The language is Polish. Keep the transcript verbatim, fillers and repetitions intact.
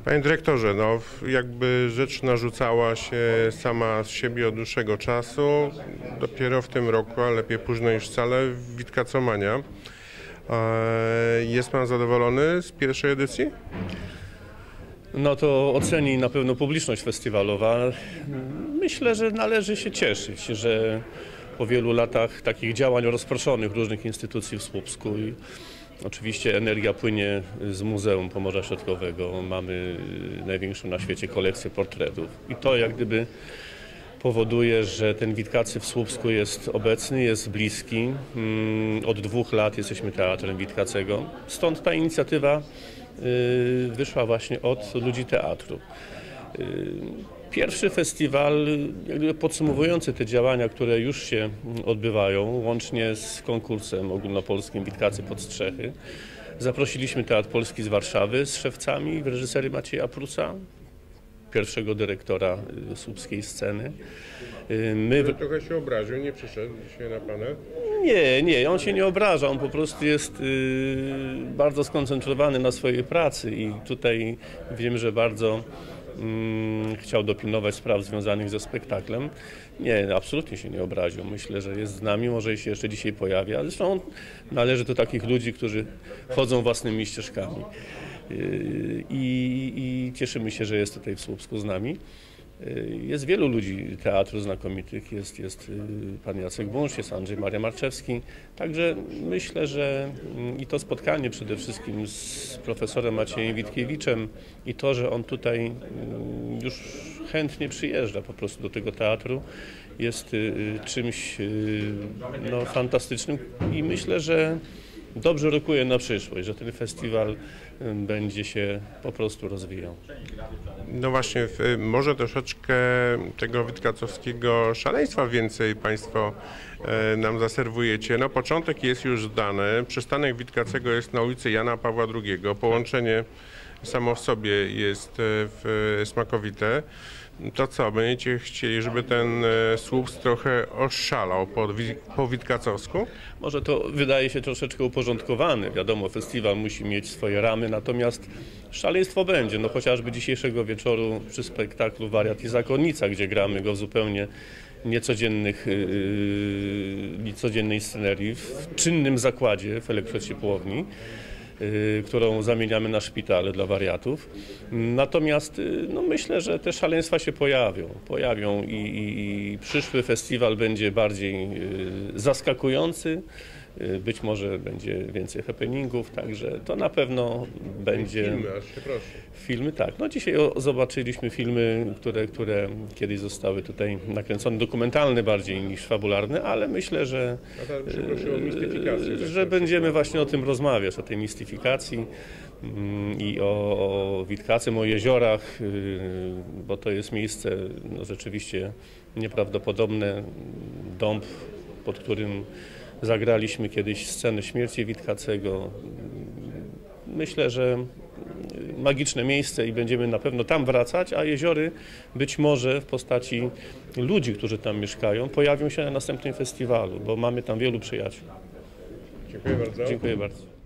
Panie dyrektorze, no jakby rzecz narzucała się sama z siebie od dłuższego czasu. Dopiero w tym roku, a lepiej późno niż wcale, Witkacomania. Jest pan zadowolony z pierwszej edycji? No to oceni na pewno publiczność festiwalowa. Myślę, że należy się cieszyć, że po wielu latach takich działań rozproszonych różnych instytucji w Słupsku i oczywiście energia płynie z Muzeum Pomorza Środkowego. Mamy największą na świecie kolekcję portretów i to jak gdyby powoduje, że ten Witkacy w Słupsku jest obecny, jest bliski. Od dwóch lat jesteśmy Teatrem Witkacego. Stąd ta inicjatywa wyszła właśnie od ludzi teatru. Pierwszy festiwal jakby podsumowujący te działania, które już się odbywają, łącznie z konkursem ogólnopolskim Witkacy pod Strzechy. Zaprosiliśmy Teatr Polski z Warszawy z szewcami w reżyserii Macieja Prusa, pierwszego dyrektora słupskiej sceny. My... Trochę się obraził, nie przyszedł dzisiaj na panel? Nie, nie, on się nie obraża, on po prostu jest y, bardzo skoncentrowany na swojej pracy i tutaj wiem, że bardzo y, chciał dopilnować spraw związanych ze spektaklem. Nie, absolutnie się nie obraził. Myślę, że jest z nami, może się jeszcze dzisiaj pojawia. Zresztą należy do takich ludzi, którzy chodzą własnymi ścieżkami. I, i cieszymy się, że jest tutaj w Słupsku z nami. Jest wielu ludzi teatru znakomitych, jest, jest pan Jacek Bunsz, jest Andrzej Maria Marczewski. Także myślę, że i to spotkanie przede wszystkim z profesorem Maciejem Witkiewiczem i to, że on tutaj już chętnie przyjeżdża po prostu do tego teatru, jest czymś no, fantastycznym i myślę, że dobrze rokuje na przyszłość, że ten festiwal będzie się po prostu rozwijał. No właśnie, może troszeczkę tego witkacowskiego szaleństwa więcej Państwo nam zaserwujecie. No początek jest już dany. Przystanek Witkacego jest na ulicy Jana Pawła drugiego. Połączenie samo w sobie jest w smakowite. To co, będziecie chcieli, żeby ten Słupsk trochę oszalał po, po witkacowsku? Może to wydaje się troszeczkę uporządkowane. Wiadomo, festiwal musi mieć swoje ramy, natomiast szaleństwo będzie. No chociażby dzisiejszego wieczoru przy spektaklu Wariat i Zakonnica, gdzie gramy go w zupełnie niecodziennych, yy, niecodziennej scenerii, w czynnym zakładzie w elektrociepłowni, którą zamieniamy na szpitale dla wariatów. Natomiast no myślę, że te szaleństwa się pojawią. Pojawią i, i, i przyszły festiwal będzie bardziej zaskakujący. Być może będzie więcej happeningów, także to na pewno będzie... Filmy, aż się proszę. Filmy, tak. No dzisiaj zobaczyliśmy filmy, które, które kiedyś zostały tutaj nakręcone, dokumentalne bardziej niż fabularne, ale myślę, że, o że będziemy właśnie o tym rozmawiać, o tej mistyfikacji i o, o Witkacym, o jeziorach, bo to jest miejsce no, rzeczywiście nieprawdopodobne, dąb, pod którym zagraliśmy kiedyś scenę śmierci Witkacego. Myślę, że magiczne miejsce i będziemy na pewno tam wracać, a jeziory być może w postaci ludzi, którzy tam mieszkają, pojawią się na następnym festiwalu, bo mamy tam wielu przyjaciół. Dziękuję bardzo. Dziękuję bardzo.